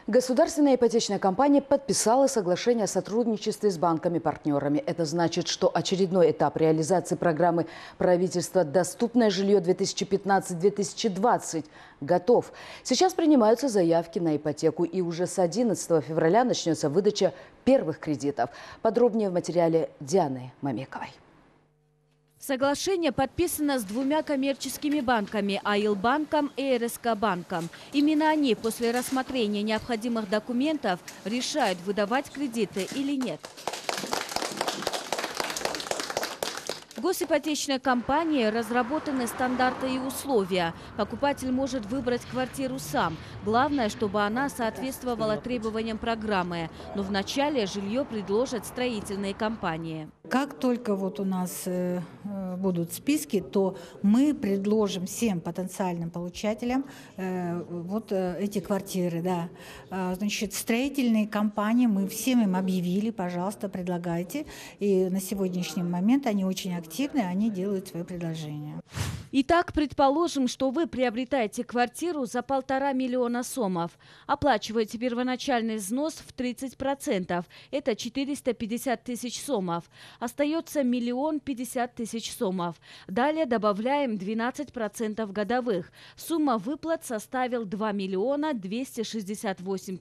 Государственная ипотечная компания подписала соглашение о сотрудничестве с банками-партнерами. Это значит, что очередной этап реализации программы правительства «Доступное жилье 2015-2020» готов. Сейчас принимаются заявки на ипотеку, и уже с 11 февраля начнется выдача первых кредитов. Подробнее в материале Дианы Мамековой. Соглашение подписано с двумя коммерческими банками – АИЛ-банком и РСК-банком. Именно они после рассмотрения необходимых документов решают, выдавать кредиты или нет. В госипотечной компании разработаны стандарты и условия. Покупатель может выбрать квартиру сам. Главное, чтобы она соответствовала требованиям программы. Но вначале жилье предложат строительные компании. Как только вот у нас будут списки, то мы предложим всем потенциальным получателям эти квартиры. Да. Значит, строительные компании, мы всем им объявили, пожалуйста, предлагайте. И на сегодняшний момент они очень активны, они делают свои предложения. Итак, предположим, что вы приобретаете квартиру за 1,5 миллиона сомов. Оплачиваете первоначальный взнос в 30%. Это 450 тысяч сомов. Остается 1 050 000 сомов. Далее добавляем 12% годовых. Сумма выплат составила 2 268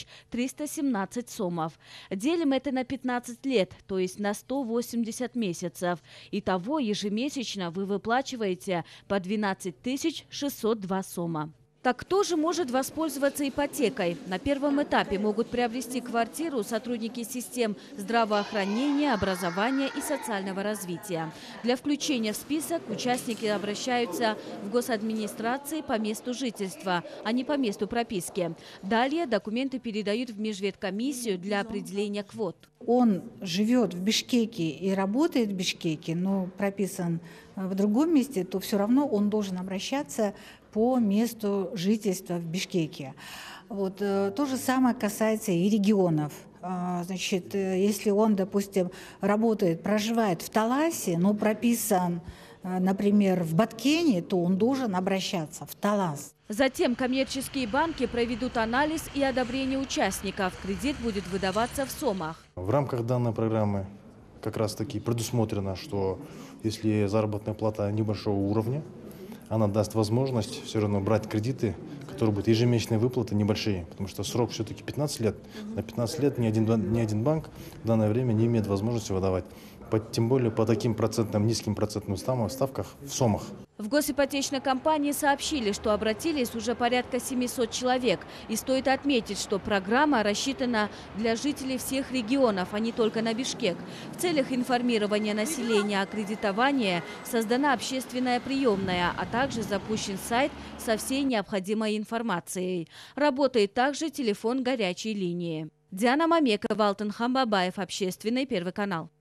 317 сомов. Делим это на 15 лет, то есть на 180 месяцев. Итого ежемесячно вы выплачиваете по 12 602 сома. Так кто же может воспользоваться ипотекой? На первом этапе могут приобрести квартиру сотрудники систем здравоохранения, образования и социального развития. Для включения в список участники обращаются в госадминистрации по месту жительства, а не по месту прописки. Далее документы передают в межветкомиссию для определения квот. Он живет в Бишкеке и работает в Бишкеке, но прописан в другом месте, то все равно он должен обращаться по месту жительства в Бишкеке. Вот, то же самое касается и регионов. Значит, если он, допустим, работает, проживает в Таласе, но прописан, например, в Баткене, то он должен обращаться в Талас. Затем коммерческие банки проведут анализ и одобрение участников. Кредит будет выдаваться в сомах. В рамках данной программы как раз таки предусмотрено, что если заработная плата небольшого уровня, она даст возможность все равно брать кредиты, которые будут ежемесячные выплаты небольшие, потому что срок все-таки 15 лет. На 15 лет ни один банк в данное время не имеет возможности выдавать. Тем более по таким низким процентным ставкам в сомах. В госипотечной компании сообщили, что обратились уже порядка 700 человек. И стоит отметить, что программа рассчитана для жителей всех регионов, а не только на Бишкек. В целях информирования населения о кредитовании создана общественная приемная, а также запущен сайт со всей необходимой информацией. Работает также телефон горячей линии. Диана Мамекова, Алтынхан Бабаев, Общественный, Первый канал.